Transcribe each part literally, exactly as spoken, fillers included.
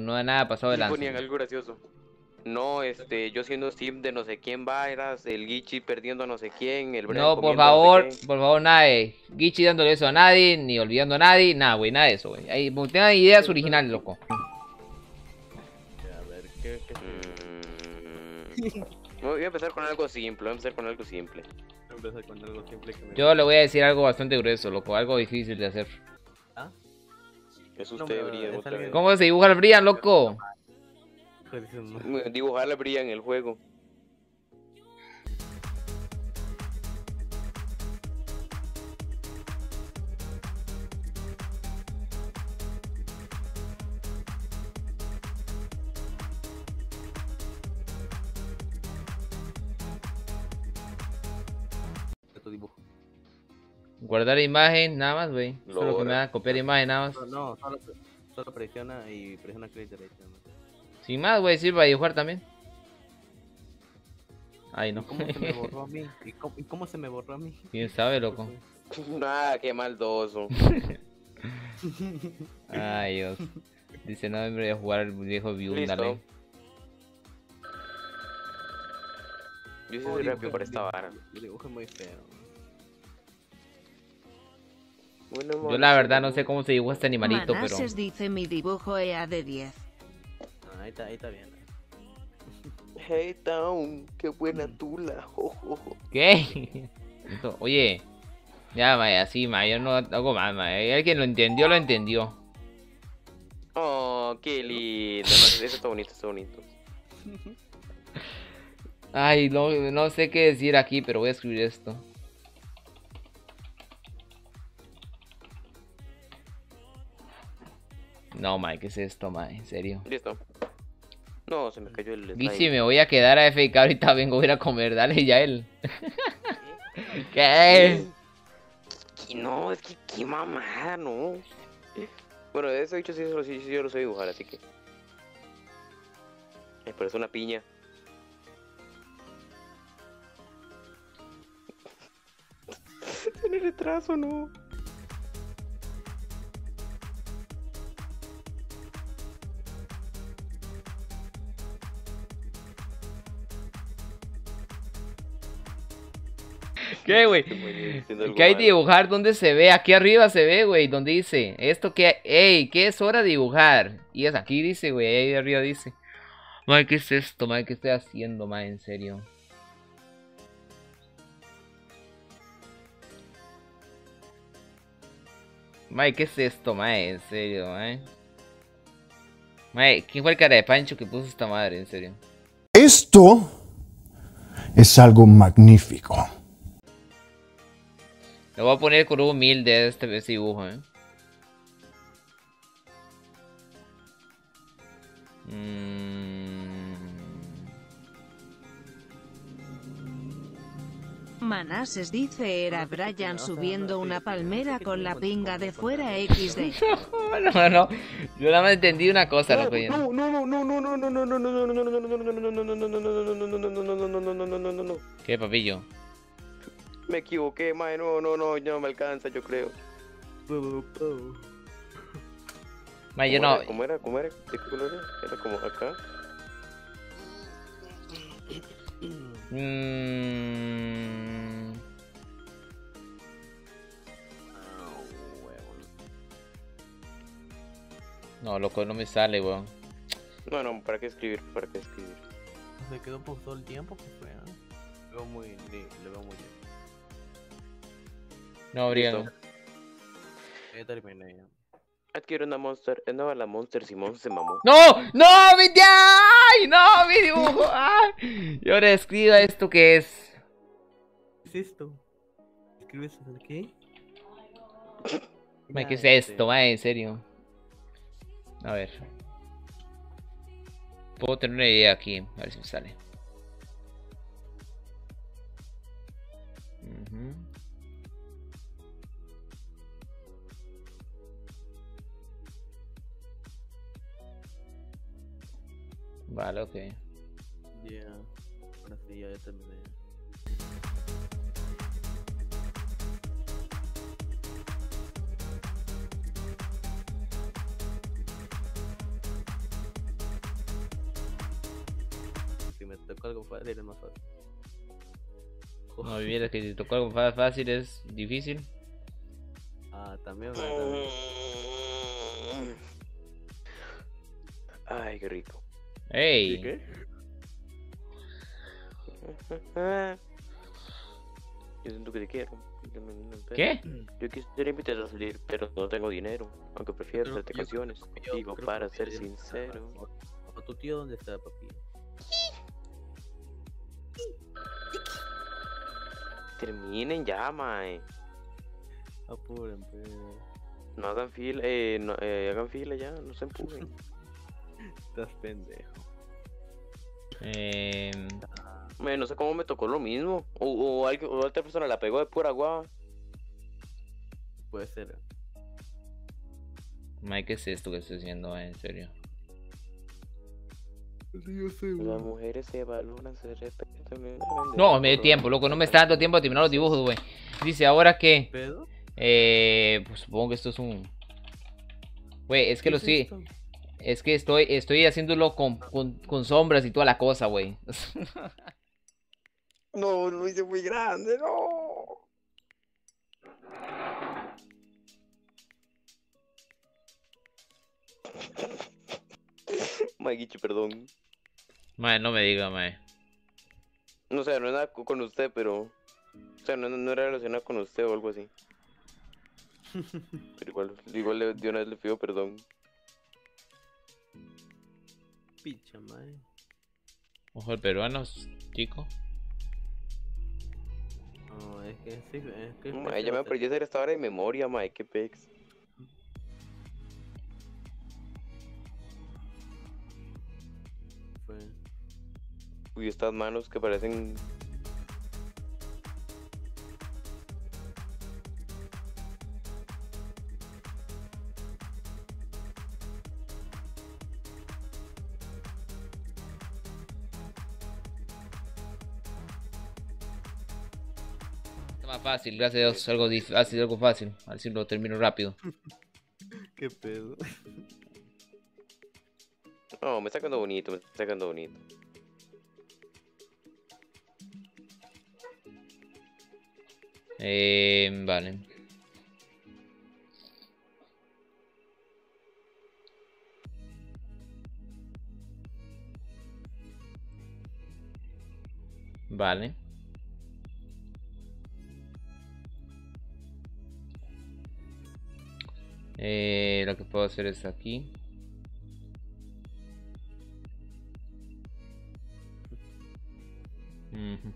no da nada pasado de Y lanza. ponían algo gracioso. No, este, yo siendo Steve de no sé quién vairas, el Gichi perdiendo a no sé quién, el Brian No, por comiendo a no favor, sé quién. por favor, nada de Gichi dándole eso a nadie, ni olvidando a nadie, nada, güey, nada de eso, güey. Ahí, pues, tengan ideas originales, loco. A ver, ¿qué, qué Mm, Voy a empezar con algo simple, voy a empezar con algo simple. empezar con algo simple que me Yo le voy a decir algo bastante grueso, loco, algo difícil de hacer. ¿Ah? Es No, usted, pero Brian, es otra alguien- vez. ¿Cómo se dibuja el Brian, loco? Dibujar a Brian en el juego. Tu dibujo. Guardar imagen, nada más, güey. Lo Solo que me borra. da copiar imagen, nada más. No, no, solo, solo presiona y presiona clic derecho. ¿No? Sin más, güey, sirve para dibujar también. Ay, no. ¿Y cómo se me borró a mí? ¿Y cómo, y cómo se me borró a mí? ¿Quién sabe, loco? Ah, qué maldoso. Ay, Dios. Dice, no, hombre, voy a jugar al viejo Viundale. Listo. Yo sí soy rápido para esta vara. El dibujo es muy feo. Bueno, Yo la verdad no sé cómo se dibuja este animalito, pero... Manases dice mi dibujo E A de diez. Ah, ahí está, ahí está bien. Hey Town, qué buena tula. Oh, oh, oh. ¿Qué? Esto- Oye, ya, ma, así, ma, yo no hago más, ma. Alguien lo entendió, lo entendió. Oh, qué lindo. No, eso está bonito, está bonito. Ay, no, no sé qué decir aquí, pero voy a escribir esto. No, ma, ¿qué es esto, ma? En serio. Listo. No, se me cayó el Dice, slime. me voy a quedar a F K, ahorita vengo a ir a comer, dale ya él. ¿Qué? Y no, es que qué mamada, no. Bueno, de eso dicho sí, sí, sí, sí, yo lo sé dibujar, así que. Ay, pero es una piña. Tiene retraso, no. ¿Qué, güey? ¿Qué hay de dibujar? ¿Dónde se ve? Aquí arriba se ve, güey. ¿Dónde dice? Esto que... Ey, ¿qué es hora de dibujar? Y es aquí dice, güey. Ahí arriba dice. Madre, ¿qué es esto, madre? ¿Qué estoy haciendo, madre? En serio. Madre, ¿qué es esto, madre? En serio, madre. Madre, ¿quién fue el cara de Pancho que puso esta madre? En serio. Esto es algo magnífico. Le voy a poner con un humilde este, este dibujo, eh. Mm. Manases dice era Brian subiendo una palmera con la pinga de fuera equis de. No, no, yo nada más entendí una cosa, loco. No, no, no, no, no, no, no, no, no, no, no, no, no, no, no, no, no, no, no. ¿Qué, papillo? Me equivoqué, mae, no, no, no, ya no me alcanza, yo creo. Mae, yo no. ¿Cómo era? ¿Cómo era? ¿De qué color era? Era como acá. Mmm. No, loco, no me sale, weón. No, no, ¿para qué escribir? ¿Para qué escribir? Se quedó por todo el tiempo, que fue, ¿eh? Le veo muy, le, le veo muy bien. No, habría. Listo. Ya terminé ya. Adquiere una Monster. Es nueva la Monster, Simón se mamó. ¡No! ¡No! ¡Mi tía! ¡Ay! ¡No! ¡Mi dibujo! ¡Ay! Y ahora escriba esto que es. ¿Qué es esto? ¿Escribes el qué? Mae, ¿qué es esto, mae? En serio. A ver. Puedo tener una idea aquí. A ver si me sale. Ujú. Vale, ok. Ya. Ahora sí, ya terminé. tocó algo fácil es más fácil. No, viera que si tocó algo fa- fácil es difícil. Ah, también, ¿verdad? También. Ay, qué rico. ¿Y ¡Ey! qué? Yo siento que te quiero. Yo no- no sé. ¿Qué? Yo quisiera invitarte a salir, pero no tengo dinero. Aunque prefiero Pero hacerte yo- canciones. yo Digo, creo para que ser ya está. sincero. O, o tu tío, ¿dónde está, papi? Terminen ya, mae. Apuren, pues. No hagan fila, eh, no, eh, hagan fila ya, no se empujen. Estás pendejo. Eh, Mae, no sé cómo me tocó lo mismo. O, o, alguien- o otra persona la pegó de pura guava. Puede ser. Mike, ¿qué es esto que estoy haciendo, mae? En serio. Yo sé, Las mujeres se valoran, se respetan. No, me dio tiempo, loco. No me está dando tiempo a terminar los dibujos, güey. Dice, ¿ahora qué? ¿Pedo? Eh, pues supongo que esto es un... Güey, es que ¿Qué lo es sí... esto? Es que estoy, estoy haciéndolo con, con, con sombras y toda la cosa, güey. No, lo hice muy grande, no. Maguichi, perdón. Mae, no me diga, mae. No sé, no es nada co- con usted, pero. O sea, no, no era relacionado con usted o algo así. Pero igual, igual le- de una vez le pido perdón. Picha, mae. Ojo el peruano, chico. No, es que sí, es que. Mae, ya me aprendí a hacer esta hora de memoria, mae, qué pex. Fue. Uy, estas manos que parecen. Está más fácil, gracias a Dios. Algo dif- ha sido algo fácil. A ver si lo termino rápido. ¿Qué pedo? No, me está quedando bonito, me está quedando bonito. Eh, vale. Vale. Eh, lo que puedo hacer es aquí. Ujú.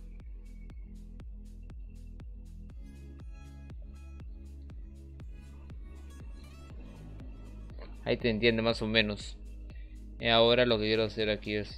Ahí te entiende más o menos. Y ahora lo que quiero hacer aquí es...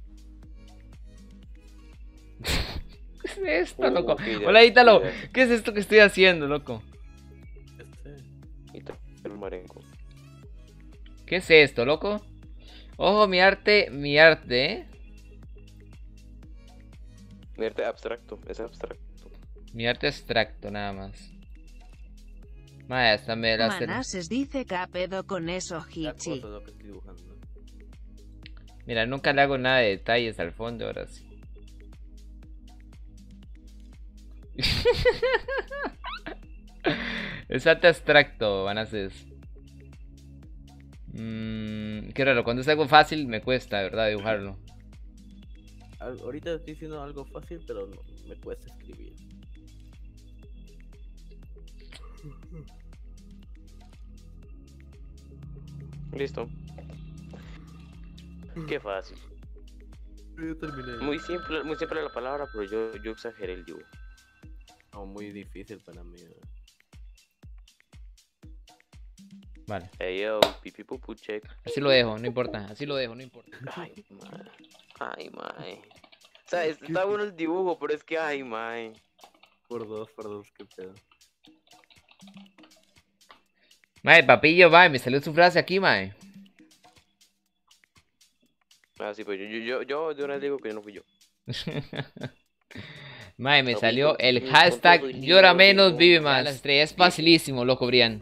¿Qué es esto, Uh, loco? ok, ya, Hola, Ítalo. ya. ¿Qué es esto que estoy haciendo, loco? Este. Y te- el marenco. ¿Qué es esto, loco? Ojo, mi arte, mi arte, ¿eh? Mi arte abstracto, es abstracto. Mi arte abstracto, nada más. Vaya, hasta me la hace... Manases dice que a pedo con eso, Ya Hichi. corto lo que estoy dibujando. Mira, nunca le hago nada de detalles al fondo, ahora sí. Es arte abstracto, Manases. Mm, qué raro, cuando es algo fácil me cuesta, de verdad, dibujarlo. Al- ahorita estoy diciendo algo fácil, pero no, me cuesta escribir. Listo. Qué fácil. Ya terminé. Muy simple, muy simple la palabra, pero yo, yo exageré el dibujo. No, muy difícil para mí. ¿no? Vale, Hey yo, pipi pupu check. así lo dejo, no importa, así lo dejo, no importa. Ay, mae. Ay, mae. O sea, es- está bueno el dibujo, pero es que, ay, mae. Por dos, por dos, qué pedo. Mae, papillo, mae, me salió su frase aquí, mae. Ah, sí, pues yo, yo, yo, yo de una vez digo que yo no fui yo. Mae, me Papillo, salió el mi hashtag tonto soy llora yo, menos, no, vive ya más. la La estrella es facilísimo, loco, Brian.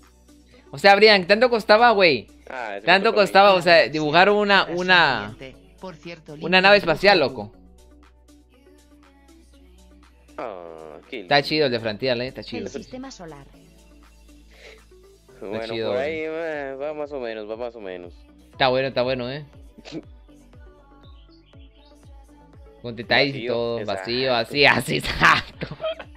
O sea, Brian, tanto costaba, güey. Ah, ese me Tanto tocó a mí. costaba, o sea, dibujar una, una, Por cierto, Una nave espacial, loco. Ah, qué Está lindo. chido el de Frontier, ¿eh? Está chido. El sistema solar. Bueno, chido. por ahí va, va más o menos, va más o menos. Está bueno, está bueno, ¿eh? Con detalles y Vacío, todo, exacto. vacío, así, así, exacto.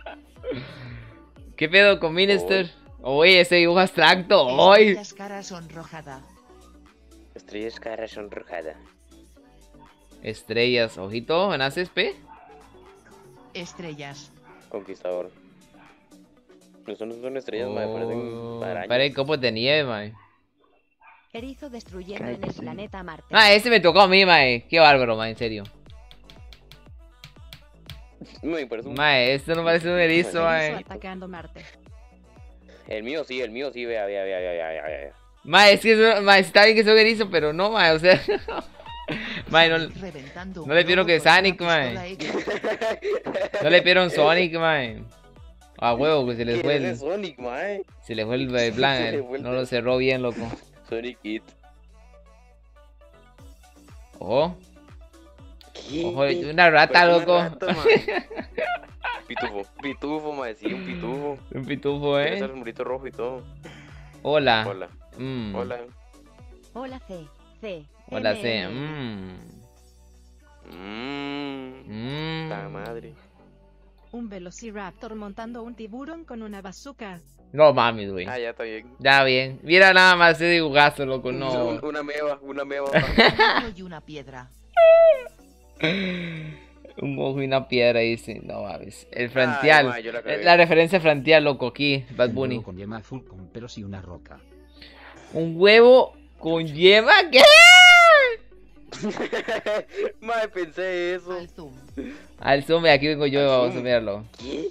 ¿Qué pedo con Minister? Oye, ese dibujo abstracto, hoy. Estrellas cara sonrojada. Estrellas cara sonrojada. Estrellas, ojito, ¿naces, P? Estrellas. Conquistador. No son, no son estrellas, mae, parecen Oh, arañas. parecen copos de nieve, mae. Erizo destruyendo en el planeta Marte. Ah, ese me tocó a mí, mae. Qué bárbaro, mae, en serio. Me parece un... Mae, esto no parece un erizo, Erizo mae. atacando Marte. El mío sí, el mío sí, vea, vea, vea, vea, vea, vea, vea. Mae, es que eso- mae, está bien que son erizo, pero no, mae, o sea. Mae, no, Sonic reventando un no le pidieron globo que con una Sonic, pistola mae. X. no le pidieron Sonic, mae. A huevo, que se les fue ¿Quién es el, Sonic, mae? se le fue el, el plan, Se le el- fue el- no lo cerró bien, loco. Sonic It. Ojo, ¿Qué? ojo, una rata, Parece loco. una rata, mae. Pitufo, pitufo, mae, sí, un pitufo. Un pitufo, Tiene eh. el sombrito rojo y todo. Hola. Hola, Mm. hola. Hola C. C. Hola, M, C. M. Mmm. Mmm. La Mmm. madre. Un velociraptor montando un tiburón con una bazooka. No mames, güey. Ah, ya está bien. Ya bien. Mira nada más ese dibujazo, loco. No. Un- Una meba, una meba. Un ojo y una piedra. Un ojo y una piedra, dice. No mames. El Ay, Frantial. mae, yo la Eh, cagué. la referencia a Frantial, loco, aquí. Bad Un Bunny. huevo con yema azul con pelos y una roca. Un huevo con yema. ¿Qué? Mae, pensé eso. Al zoom. Al zoom, aquí vengo yo. Al Vamos a zoom. verlo. ¿Qué?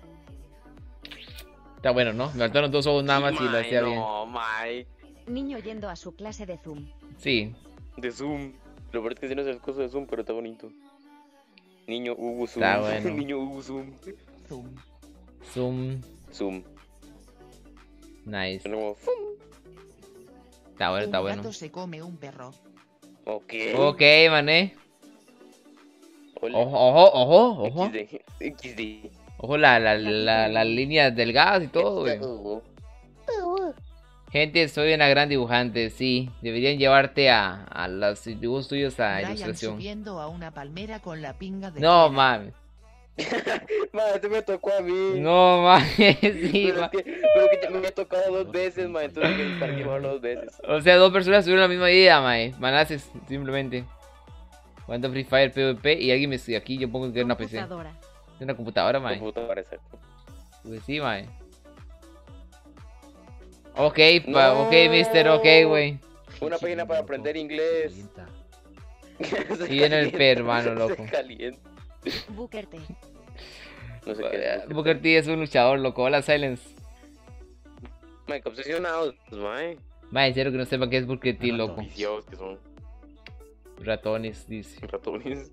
Está bueno, ¿no? Me faltaron dos ojos nada más y lo Mae, hacía bien. No, mae. Niño yendo a su clase de Zoom. Sí. De Zoom. Lo peor es que sí no es el coso de Zoom, pero está bonito. Niño Hugo Zoom. Está bueno. Niño Hugo Zoom. Zoom. Zoom. Zoom. Nice. Suena como... Está bueno, está Un bueno. gato se come un perro. Ok. Ok, mané. Hola. Ojo, ojo, ojo, ojo. X D. X D. Ojo la, la, la, las líneas delgadas y todo, güey. Gente, soy una gran dibujante, sí. Deberían llevarte a, a los dibujos tuyos a Brian ilustración. subiendo a una palmera con la pinga de No, piedra. mames. Mae, este me tocó a mí. No, mames, sí, Pero ma- es que, pero que ya me ha tocado dos veces, mae. Entonces que para que bajarlo dos veces. O sea, dos personas tuvieron la misma idea, mae. Manaces, simplemente. Jugando Free Fire, PvP y alguien me estoy aquí, yo pongo que es una P C. Es Computadora. una computadora, mae. Computadora, exacto. Pues sí, mae. Ok, pa, No. ok, mister, ok, güey. Una página para aprender inglés. Calienta. Se Y viene el calienta, P, hermano, se loco. calienta. Booker T. No sé qué es. Booker T es un luchador, loco. Hola, Silence. Mae, qué obsesionados, mae. Mae, en serio que no sepa qué es Booker T, loco. Viciosos que son. Ratones, dice. Ratones.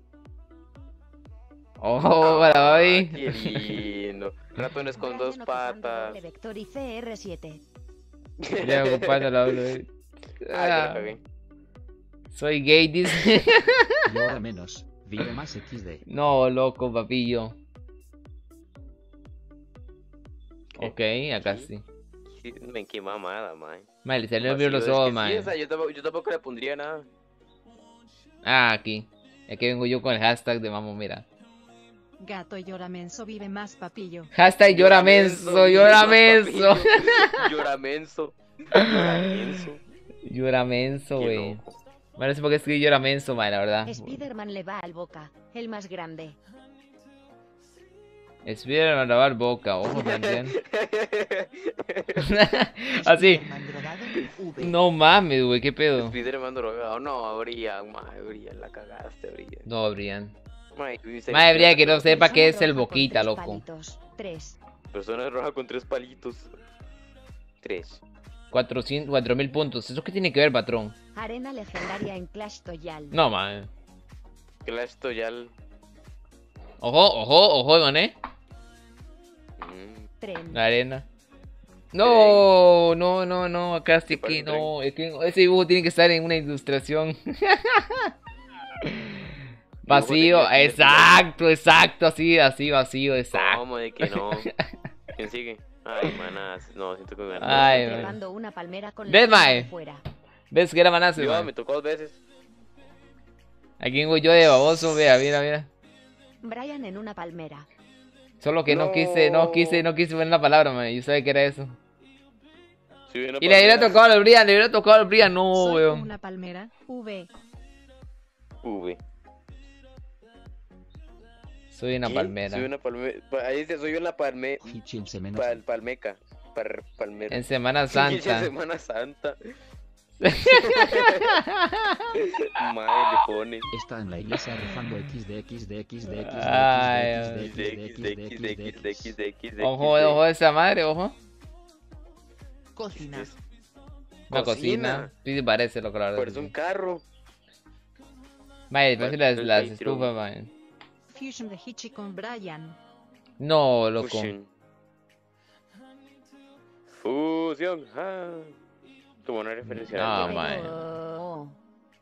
Oh, para Ah, hoy. qué lindo. Ratones con dos Brian ocupando patas. doble vector y C R siete. Ya ocupando la doble. Ah, ya la Ah, cagué. soy gay, dice. Y ahora menos. Vive más equis de. No, loco, papillo. ¿Qué? Ok, acá ¿Sí? sí. Sí, men, qué mamada, mae. Mae, le salió el Vacío, los es que ojos, sí, mae. o sea, yo, tampoco, yo tampoco le pondría nada. Ah, aquí. Aquí vengo yo con el hashtag de Mamo, mira. Gato llora menso vive más papillo. Hashtag llora menso, llora menso. Llora menso. Llora menso. Llora menso, Qué güey. loco. Bueno, no sé por qué escribí llora menso, mae, la verdad. Spiderman le va al Boca, el más grande. Spiderman lavar boca, ojo, también. Así. Spiderman drogado, V. No mames, güey, qué pedo. Spiderman drogado. No, Brian, mae, Brian, la cagaste, Brian. No, Brian. Mae, dice- Madre Brian, que no sepa Persona qué es el roja con boquita, tres loco. palitos. Tres. Persona roja con tres palitos. Tres. cuatrocientos, cuatro mil puntos. ¿Eso qué tiene que ver, patrón? Arena legendaria en Clash Royale. No, mames. Clash Royale. Ojo, ojo, ojo, mané. Mm, Tren. La arena. No, no, no, no, acá estoy ¿Qué aquí, pasa, no, es que ese dibujo tiene que estar en una ilustración. Vacío, Dibujo de- exacto, exacto, así, así, vacío, exacto. ¿Cómo de que no? ¿Quién sigue? Ay, manas, no, siento que me ganó. Ay, man. Llevando una palmera con la ¿Ves, pinga mae? de fuera. ¿Ves que era manazo, Yo, man? me tocó dos veces. ¿A quién voy yo de baboso? Vea, mira, mira. Brian en una palmera. Solo que no, No. quise, no quise, no quise poner la palabra, man. Yo sabía que era eso. Si hubiera Y le hubiera palmera, tocado al Brian, le hubiera tocado al Brian, no, Soy weón. una palmera. V. V. Soy una ¿Qué? palmera. Soy una palmera. Ahí dice, soy una palme... Hitchinse menos. Pal, palmeca. Par, palmera. En Semana Pinche Santa. Semana Santa. Madre, le pone. Está en la iglesia rezando xd Ay, xd Ojo, ojo esa madre, ojo. Cocina. Una cocina. Sí, sí parece lo que la verdad. Parece un carro. Vaya, parece las, el las Patreon. estufas, man. Fusion de Hitchy con Brian. No, loco. Fusion. Fusión. Ah. Como una referencia No, a Ah, mae. Oh.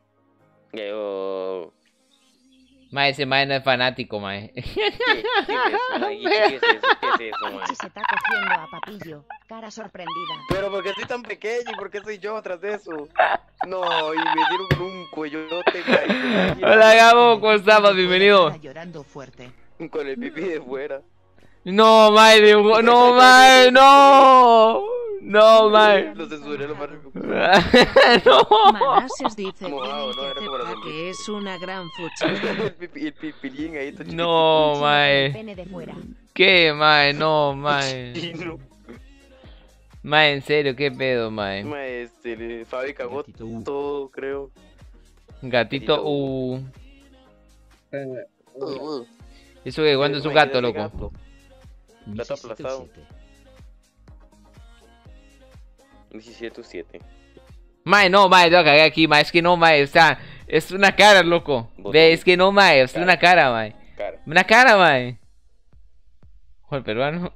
Yo... Mae, ese mae no es fanático, mae. ¿Qué, qué es eso, mae? ¿Qué es eso? ¿Qué es eso, mae? Hichi se está cogiendo a Papillo. Cara sorprendida. Pero porque soy tan pequeño y por qué soy yo atrás de eso. No, y me dieron con un cuellote, mae. Hola, Gabo, ¿cómo estamos? Está Bienvenido. llorando fuerte. Con el pipí de fuera. No, mae, dibujó- no, mae, no. No, mae. Lo censuré lo más rápido. No. Manasios dice Mojado, "Tienen no, que era como la aceptar zombie. que es una gran fucha". El pipi- el pipilín ahí está No, El mae. pene de fuera. ¿Qué, mae? No, mae. chiquitino. Mae, en serio, ¿qué pedo, mae? Mae, este, le- Fabi cagó Gatito U. todo, creo. Gatito, uh. Uh, Eso que cuando es un Mae, gato, ese loco. gato. Gato aplastado. diecisiete o siete. Mae, no, mae, yo cagué aquí, mae. Es que no, mae. O sea, es una cara, loco. Ve, es que no, mae. Es una cara, mae. Cara. Una cara, mae. Ojo, el peruano.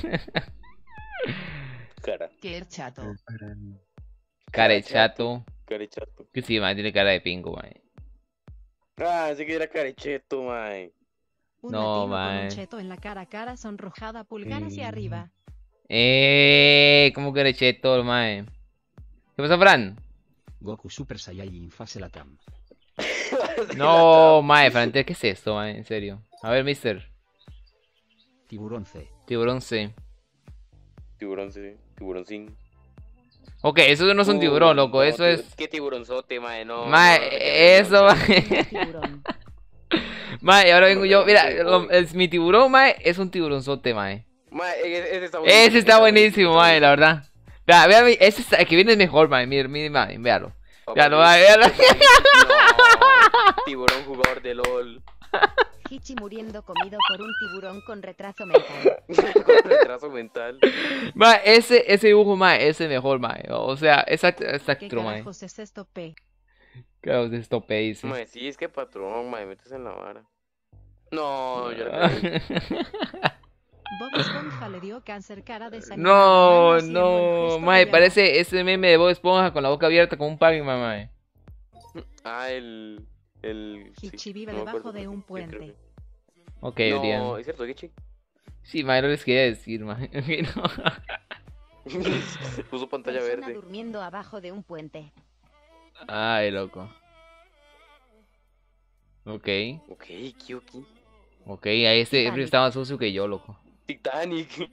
Cara. Que es chato. Cara de chato. Carechato. Que sí, mae, tiene cara de pingo, mae. Ah, ese que era carecheto, mae. Un No, latino con mae. un cheto en la cara, cara sonrojada, pulgar hacia arriba. Eh, ¿cómo que de cheto, mae? ¿Qué pasa, Fran? Goku Super Saiyajin Fase Latam. No, mae, Fran, ¿qué es esto, mae? En serio. A ver, mister. Tiburón C. Tiburón C. Tiburón, sí. Tiburoncín. Ok, eso no es un tiburón, loco. No, Eso tibu- es. ¿Qué tiburonzote, mae? No. Mae, no, eso, no, mae. Tiburón. Mae, ahora vengo yo. Mira, Tiburón. lo- es, mi tiburón, mae, es un tiburonzote, mae. Mae, ese ese está buenísimo. Ese está buenísimo, mae, la verdad. Vea, vea, mi- ese está- el que viene es mejor, mae. Mire, mire, mae, véalo. Oh, Véalo, mae. mae, véalo. No, tiburón jugador de LOL. Hichi muriendo comido por un tiburón con retraso mental. Con retraso mental. Mae, ese, ese dibujo, mae, ese mejor, mae. O sea, exacto, ¿Qué exacto, mae. carajos es esto, P? Claro, se estope, dice. Mae, sí, es que patrón, mae, metes en la vara. No, yo la cagué. Bob Esponja le dio cáncer cara de sangre. No, no, mae, parece ese meme de Bob Esponja con la boca abierta como un Pac-Man, mae. Ah, el. El. sí, Hichi vive no me debajo acuerdo, de un sí, creo puente. Ok, que- Urián. No, es cierto, Gichi. Sí, mae, no les quería decir, mae. No. Puso pantalla Persona verde. durmiendo abajo de un puente. Ay, loco. Ok, Ok, Kyoki. ok, ahí este Titanic. está más sucio que yo, loco. Titanic.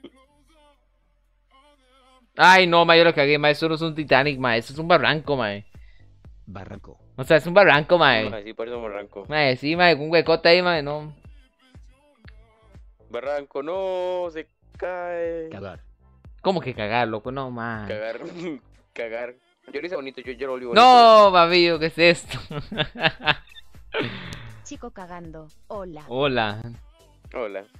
Ay, no, mae, yo lo cagué, mae, eso no es un Titanic, mae, eso es un barranco, mae. Barranco. O sea, es un barranco, mae. Mae, sí, parece un barranco. Mae, sí, mae, con un huecote ahí, mae, no. Barranco, no, se cae. Cagar. ¿Cómo que cagar, loco? No, mae. Cagar. Cagar. Yo lo hice bonito, yo, yo lo volví bonito. No, babillo, ¿qué es esto? Chico cagando. Hola. Hola. Hola.